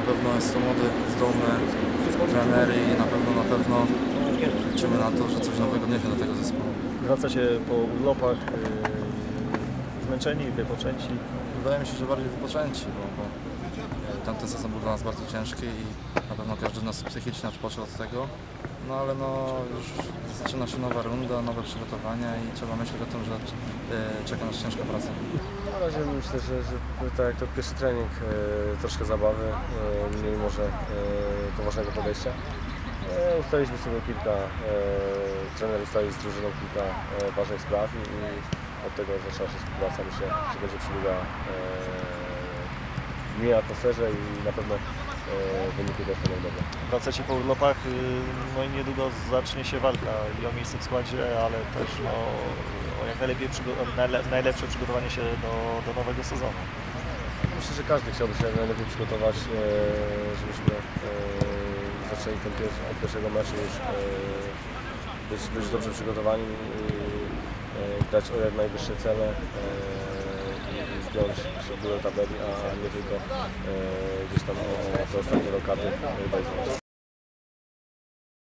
pewno jest to młody, zdolny trener i na pewno liczymy na to, że coś nowego wniesie do tego zespołu. Wracacie po urlopach, zmęczeni, wypoczęci? Wydaje mi się, że bardziej wypoczęci, bo tamten sezon był dla nas bardzo ciężki i na pewno każdy z nas psychicznie odpoczął od tego. No ale już zaczyna się nowa runda, nowe przygotowania i trzeba myśleć o tym, że czeka nas ciężka praca. Na razie myślę, że tak jak to pierwszy trening, troszkę zabawy, mniej może poważnego podejścia. Ustaliliśmy sobie trener ustalił z drużyną kilka ważnych spraw i od tego zaczęła się współpraca. Myślę, że będzie przebiegała w miłej atmosferze i na pewno wyniki też będą dobre. Wracacie po urlopach, no i niedługo zacznie się walka i o miejsce w składzie, ale też o jak najlepsze przygotowanie się do nowego sezonu. Myślę, że każdy chciałby się najlepiej przygotować, żebyśmy zaczęli od pierwszego meczu już być dobrze przygotowani i grać o jak najwyższe cele i zgiąć się w górę tabeli, a nie tylko gdzieś tam o te ostatnie lokaty.